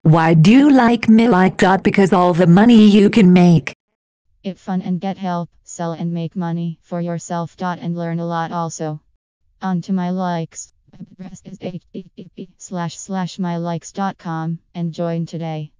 Why do you like me like that? Because all the money you can make. It fun and get help, sell and make money for yourself. And learn a lot also. On to my likes. Address is http//mylikes.com and join today.